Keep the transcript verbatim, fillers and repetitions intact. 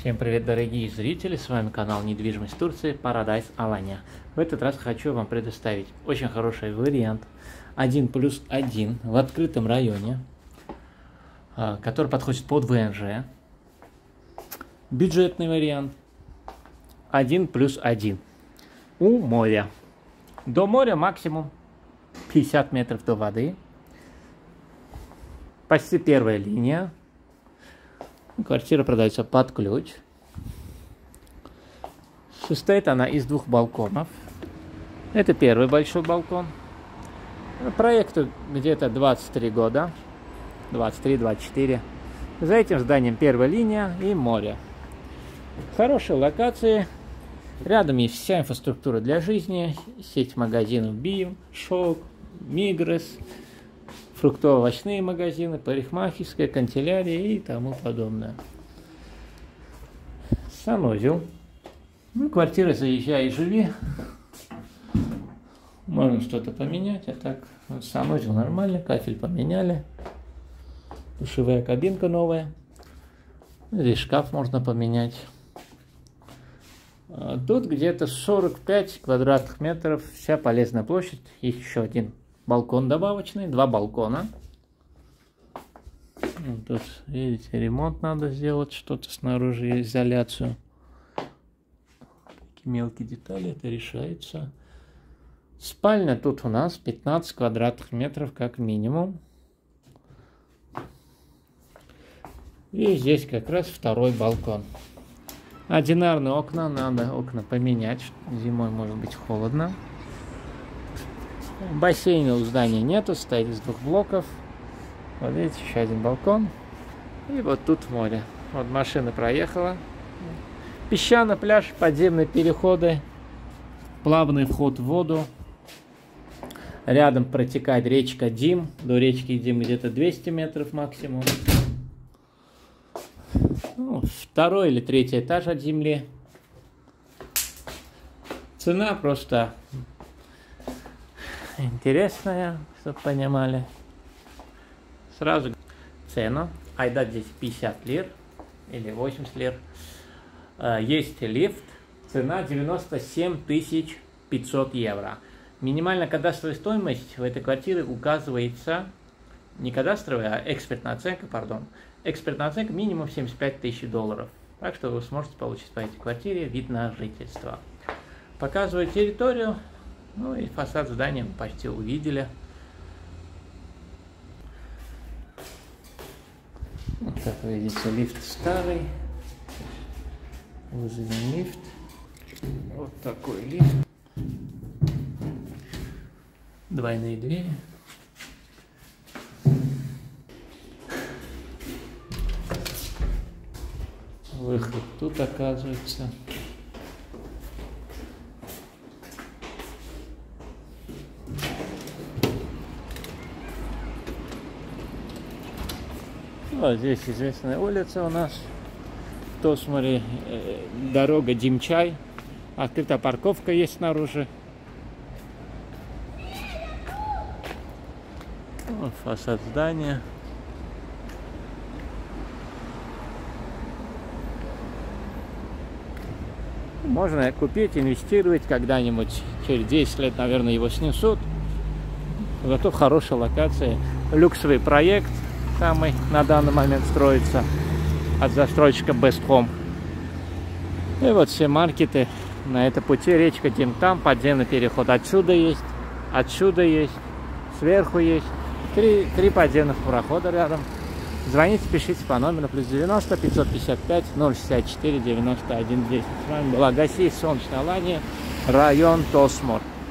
Всем привет, дорогие зрители, с вами канал Недвижимость Турции Paradise Alanya. В этот раз хочу вам предоставить очень хороший вариант один плюс один в открытом районе, который подходит под ВНЖ. Бюджетный вариант один плюс один у моря. До моря максимум пятьдесят метров до воды. Почти первая линия. Квартира продается под ключ. Состоит она из двух балконов. Это первый большой балкон. Проекту где-то двадцать три года. двадцать три — двадцать четыре. За этим зданием первая линия и море. Хорошие локации. Рядом есть вся инфраструктура для жизни. Сеть магазинов Бим, Шок, Мигрос, фруктово-овощные магазины, парикмахерская, канцелярия и тому подобное. Санузел. Ну, квартира заезжай и живи. Можно что-то поменять, а так вот, санузел нормальный, кафель поменяли. Душевая кабинка новая. Здесь шкаф можно поменять. Тут где-то сорок пять квадратных метров, вся полезная площадь. Есть еще один балкон добавочный, два балкона. Вот тут, видите, ремонт надо сделать, что-то снаружи, изоляцию. Такие мелкие детали, это решается. Спальня тут у нас пятнадцать квадратных метров как минимум. И здесь как раз второй балкон. Одинарные окна, надо окна поменять, зимой может быть холодно. Бассейна у здания нету, стоит из двух блоков. Вот видите, еще один балкон. И вот тут море. Вот машина проехала. Песчаный пляж, подземные переходы, плавный вход в воду. Рядом протекает речка Дим. До речки Дим где-то двести метров максимум. Ну, второй или третий этаж от земли. Цена просто интересная, чтобы понимали. Сразу цену. Айда здесь пятьдесят лир или восемьдесят лир. Есть лифт. Цена девяносто семь тысяч пятьсот евро. Минимальная кадастровая стоимость в этой квартире указывается не кадастровая, а экспертная оценка, пардон. Экспертная оценка минимум семьдесят пять тысяч долларов. Так что вы сможете получить по этой квартире вид на жительство. Показываю территорию. Ну и фасад здания мы почти увидели. Вот, как вы видите, лифт старый. Вызовем лифт. Вот такой лифт. Двойные двери. Выход тут оказывается. Вот здесь известная улица у нас. То, смотри, дорога Димчай. Открытая парковка есть снаружи. Вот фасад здания. Можно купить, инвестировать когда-нибудь. Через десять лет, наверное, его снесут. Зато в хорошей локации. Люксовый проект самый на данный момент строится от застройщика Best Home. И вот все маркеты на этой пути. Речка Дим, там подземный переход. Отсюда есть, отсюда есть, сверху есть. Три, три подземных прохода рядом. Звоните, пишите по номеру плюс девяносто пятьсот пятьдесят пять ноль шестьдесят четыре девяносто один десять. С вами была Гаси, Солнечная Алания, район Тосмор.